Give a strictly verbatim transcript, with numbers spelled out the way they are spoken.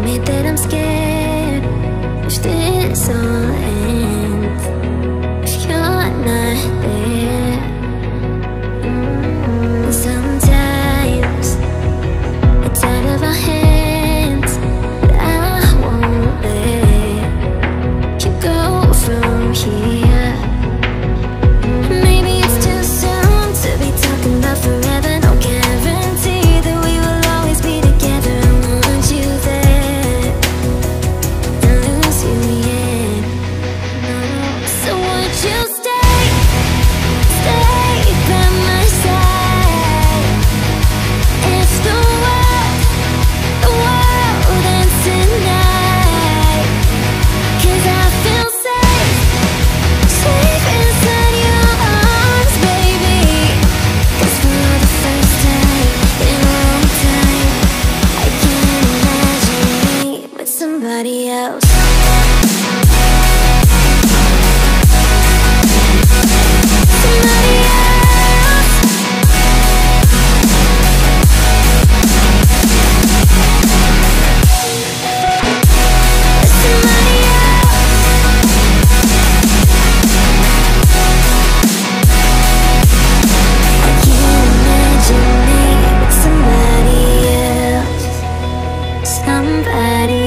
admit that I'm scared. If this all ends, if you're not there. mm, Sometimes it's out of our hands, but I won't let you go from here. Maybe it's too soon to be talking about forever. No guarantee that we will always be together. I want you there, don't lose you yet. No. So would you stay, stay by my side? If the world, the world ends tonight, 'cause I feel safe, safe inside your arms, baby. 'Cause for the first time in a long time, I can't imagine me with somebody else. Somebody else. Somebody else. I can't imagine me with somebody else. Somebody